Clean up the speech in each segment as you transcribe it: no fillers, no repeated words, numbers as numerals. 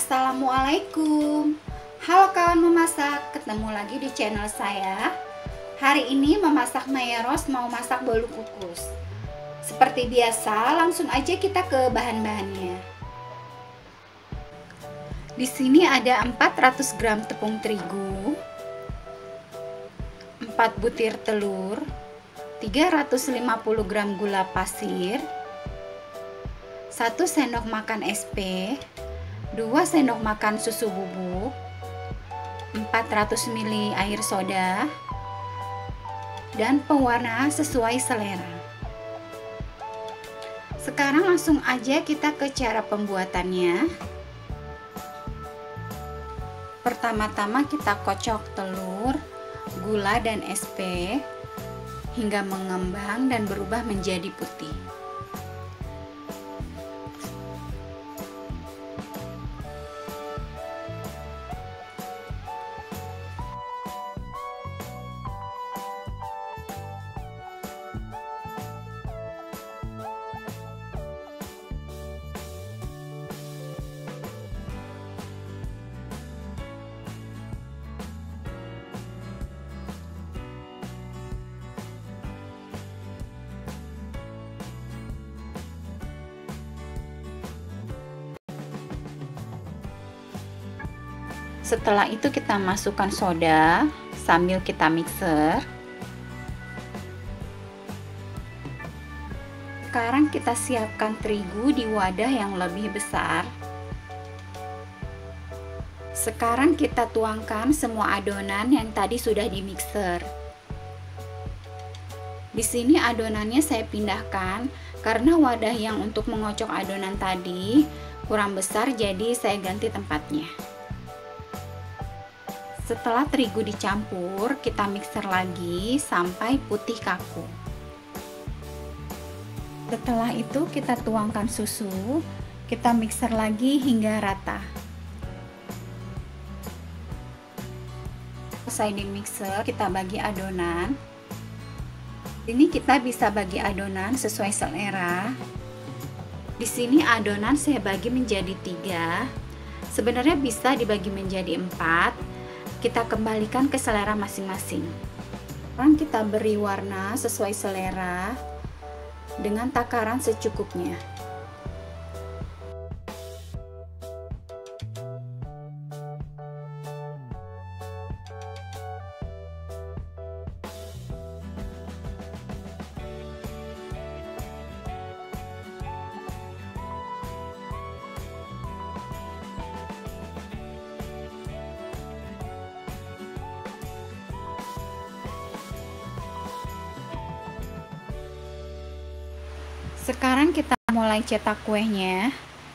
Assalamualaikum. Halo kawan memasak, ketemu lagi di channel saya. Hari ini memasak Maeros mau masak bolu kukus. Seperti biasa, langsung aja kita ke bahan-bahannya. Di sini ada 400 gram tepung terigu, 4 butir telur, 350 gram gula pasir, 1 sendok makan SP, 2 sendok makan susu bubuk, 400 ml air soda, dan pewarna sesuai selera. Sekarang langsung aja kita ke cara pembuatannya. Pertama-tama kita kocok telur, gula, dan SP hingga mengembang dan berubah menjadi putih. Setelah itu kita masukkan soda sambil kita mixer. Sekarang kita siapkan terigu di wadah yang lebih besar. Sekarang kita tuangkan semua adonan yang tadi sudah di mixer. Di sini adonannya saya pindahkan karena wadah yang untuk mengocok adonan tadi kurang besar, jadi saya ganti tempatnya. Setelah terigu dicampur, kita mixer lagi sampai putih kaku. Setelah itu kita tuangkan susu, kita mixer lagi hingga rata. Selesai di mixer, kita bagi adonan. Ini kita bisa bagi adonan sesuai selera. Di sini adonan saya bagi menjadi 3. Sebenarnya bisa dibagi menjadi 4. Kita kembalikan ke selera masing-masing. Sekarang kita beri warna sesuai selera dengan takaran secukupnya. Sekarang kita mulai cetak kuenya.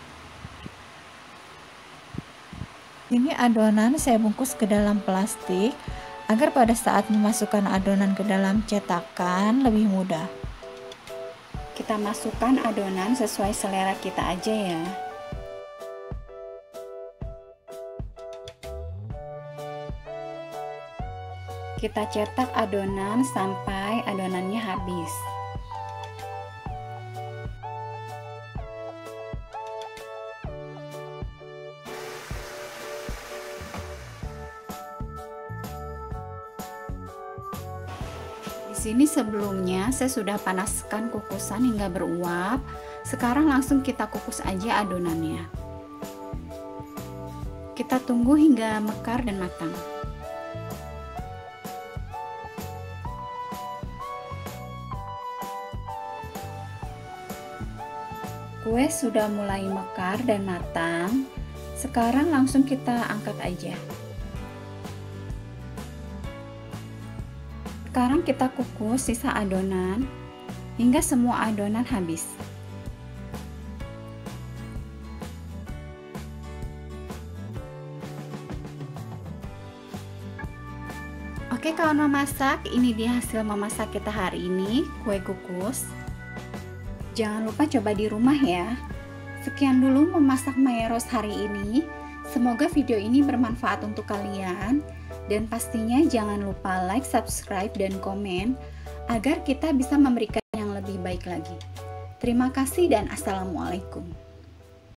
Ini adonan saya bungkus ke dalam plastik agar pada saat memasukkan adonan ke dalam cetakan lebih mudah. Kita masukkan adonan sesuai selera kita aja ya. Kita cetak adonan sampai adonannya habis. Di sini sebelumnya saya sudah panaskan kukusan hingga beruap. Sekarang langsung kita kukus aja adonannya. Kita tunggu hingga mekar dan matang. Kue sudah mulai mekar dan matang. Sekarang langsung kita angkat aja. Sekarang kita kukus sisa adonan hingga semua adonan habis. Oke kawan memasak, ini dia hasil memasak kita hari ini, kue kukus. Jangan lupa coba di rumah ya. Sekian dulu memasak Maeros hari ini. Semoga video ini bermanfaat untuk kalian. Dan pastinya jangan lupa like, subscribe, dan komen agar kita bisa memberikan yang lebih baik lagi. Terima kasih dan assalamualaikum.